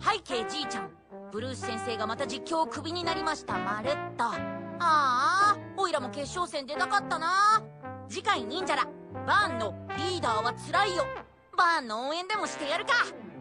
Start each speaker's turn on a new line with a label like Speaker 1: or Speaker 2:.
Speaker 1: 背景じいちゃん、ブルース先生がまた実況をクビになりました。まるっと。ああ、オイラも決勝戦出たかったな。次回忍者らバーンのリーダーはつらいよ。バーンの応援でもしてやるか。